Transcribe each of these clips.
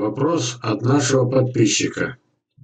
Вопрос от нашего подписчика.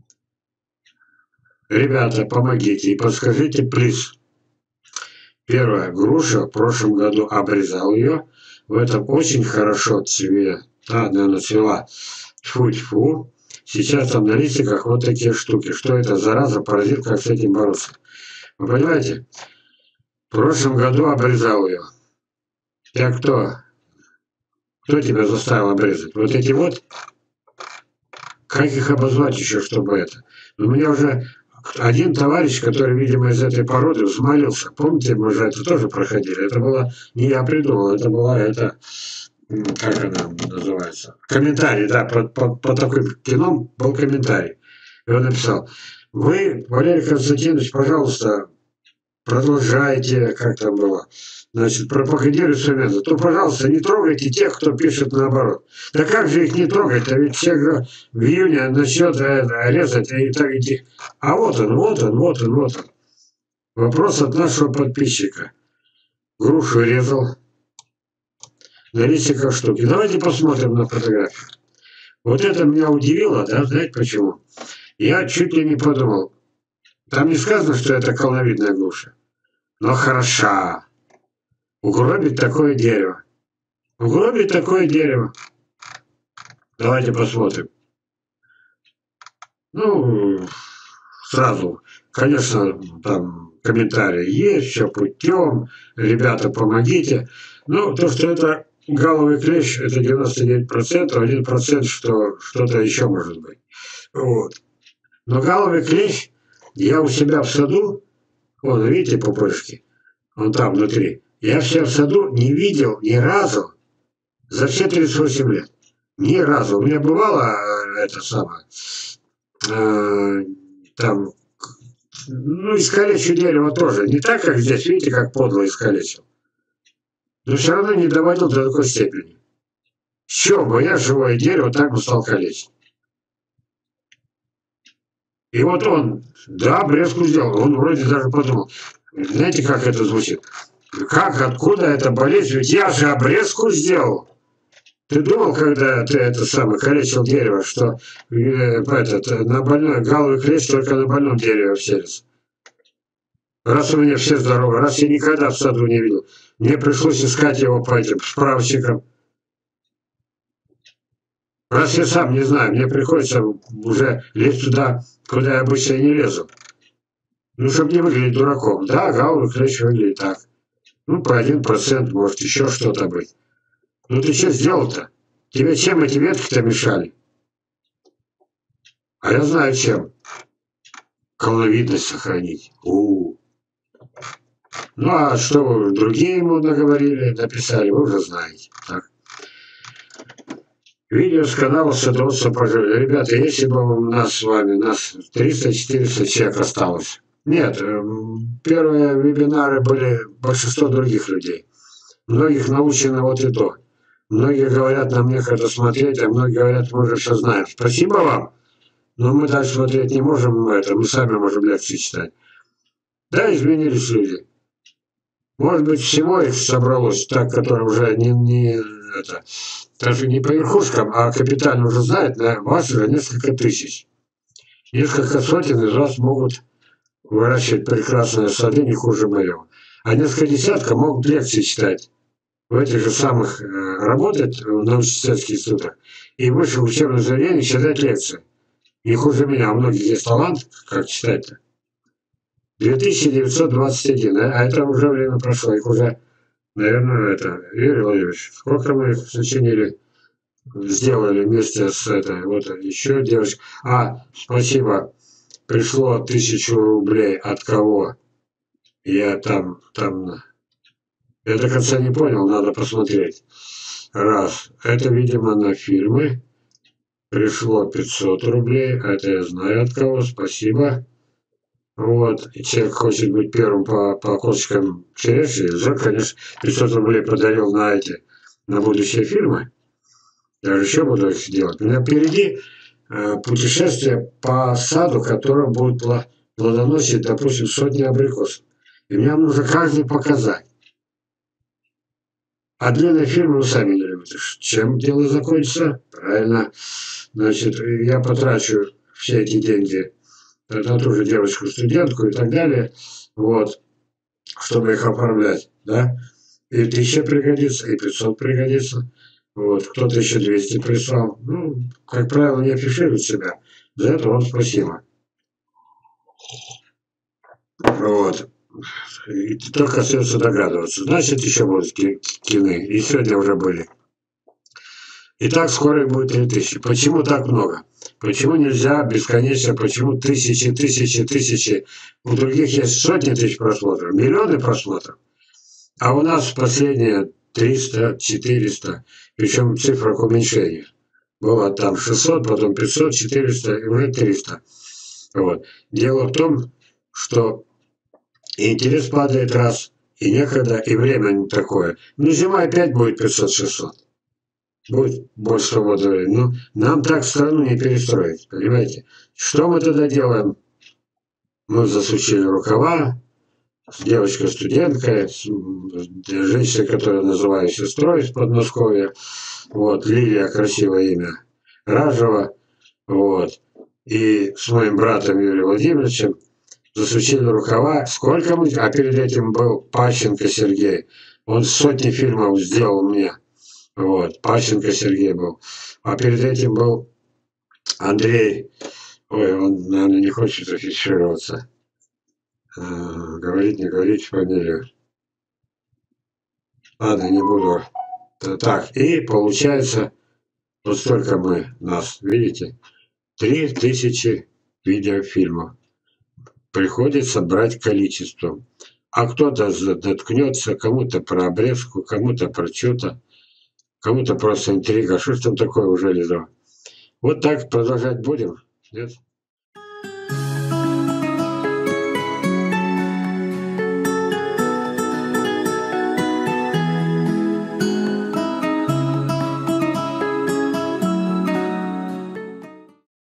Ребята, помогите и подскажите, плиз. Первое. Груша в прошлом году обрезал ее. В этом очень хорошо цвет. Она цвела. Тьфу-тьфу. Сейчас там на листиках вот такие штуки. Что это, зараза, паразит, как с этим бороться? Вы понимаете? В прошлом году обрезал ее. Я кто? Кто тебя заставил обрезать? Вот эти вот? Как их обозвать еще, чтобы это? У меня уже один товарищ, который, видимо, из этой породы взмолился. Помните, мы же это тоже проходили. Это было, не я придумал, это была, как она называется? Комментарий, да, по такой кино был комментарий. И он написал: вы, Валерий Константинович, пожалуйста, продолжайте, как там было, значит, пропагандируйте свой метод, то, пожалуйста, не трогайте тех, кто пишет наоборот. Да как же их не трогать-то, ведь все же в июне начнет резать и так идти. А вот он. Вопрос от нашего подписчика. Грушу резал, на листиках штуки. Давайте посмотрим на фотографию. Вот это меня удивило, да, знаете почему? Я чуть ли не подумал. Там не сказано, что это колоновидная груша. Но хороша. Угробить такое дерево. Угробить такое дерево. Давайте посмотрим. Ну, сразу, конечно, там комментарии есть, все путем, ребята, помогите. Ну, то, что это галовый клещ, это 99%, 1%, что что-то еще может быть. Вот. Но галовый клещ, я у себя в саду, вон, видите, пупырышки, он там внутри, я все в саду не видел ни разу за все 38 лет. Ни разу. У меня бывало это самое, там, ну, искалечу дерево тоже. Не так, как здесь, видите, как подло искалечил. Но все равно не доводил до такой степени. С чего бы я живое дерево так бы стал калечить? И вот он, да, обрезку сделал. Он вроде даже подумал, знаете, как это звучит? Как, откуда эта болезнь? Ведь я же обрезку сделал. Ты думал, когда ты это самое калечил дерево, что на больной галовый клещ только на больном дереве вселится? Раз у меня все здоровы, раз я никогда в саду не видел, мне пришлось искать его по этим справочникам. Раз я сам не знаю, мне приходится уже лезть туда, куда я обычно не лезу. Ну, чтобы не выглядеть дураком. Да, галовый клещ выглядит так. Ну, по 1%, может, еще что-то быть. Ну, ты что сделал-то? Тебе чем эти ветки-то мешали? А я знаю, чем. Колоновидность сохранить. Ну, а что вы другие ему наговорили, написали, вы уже знаете. Так. Видео с канала Садоводство пожили. Ребята, если бы у нас с вами, нас 300-400 человек осталось. Нет, первые вебинары были большинство других людей. Многих научено вот и то. Многие говорят, нам некогда смотреть, а многие говорят, мы уже все знаем. Спасибо вам. Но мы дальше смотреть не можем, мы сами можем лекции читать. Да, изменились люди. Может быть, всего их собралось, так, которые уже даже не по верхушкам, а капитально уже знают, вас уже несколько тысяч. Несколько сотен из вас могут выращивать прекрасные сады, не хуже моего. А несколько десятков могут лекции читать. В этих же самых работать в научно-исследовательских институтах и в высших учебных заведениях читать лекции. Не хуже меня, у многих есть талант, как читать-то. 2921, а это уже время прошло, их уже, наверное, Юрий Владимирович, сколько мы их сочинили, сделали вместе с этой, вот еще девочка. Спасибо, пришло 1000 рублей, от кого? Я я до конца не понял, надо посмотреть. Раз, это, видимо, на фильмы, пришло 500 рублей, это я знаю от кого, спасибо. Вот, и человек хочет быть первым по косточкам черешни, уже, конечно, 500 рублей подарил на будущие фильмы. Я же еще буду их делать. У меня впереди путешествие по саду, которое будет плодоносить, допустим, сотни абрикосов. И мне нужно каждый показать. А длинные фильмы вы сами не любите. чем дело закончится? Правильно. Значит, я потрачу все эти деньги на ту же девочку-студентку и так далее, вот, чтобы их оформлять, да? И 1000 пригодится, и 500 пригодится. Вот, кто-то еще 200 прислал. Ну, как правило, не афиширует себя. За это вам спасибо. Вот. И только остается догадываться. Значит, еще будут кины. И сегодня уже были. Итак, скоро будет 3000. Почему так много? Почему нельзя бесконечно? Почему тысячи, тысячи, тысячи? У других есть сотни тысяч просмотров, миллионы просмотров. А у нас последние 300, 400. Причем в цифрах уменьшения. Было там 600, потом 500, 400 и уже 300. Вот. Дело в том, что и интерес падает раз, и некогда, и время не такое. Ну, зима опять будет 500-600. Будет больше свободного времени. Ну, нам так страну не перестроить, понимаете? Что мы тогда делаем? Мы засучили рукава, девочка-студентка, женщина, которую называю сестрой из Подмосковья, вот, Лилия, красивое имя, Ражева, вот, и с моим братом Юрием Владимировичем засучили рукава. Сколько мы... А перед этим был Пащенко Сергей. Он сотни фильмов сделал мне. Вот, Пащенко Сергей был. А перед этим был Андрей. Ой, он, наверное, не хочет афишироваться. Говорить, не говорить фамилию. Ладно, не буду. Так, и получается, вот столько нас, видите, 3000 видеофильмов. Приходится брать количеством. А кто-то доткнется, кому-то про обрезку, кому-то про что-то, кому-то просто интрига. Что ж там такое уже лежало? Вот так продолжать будем? Нет?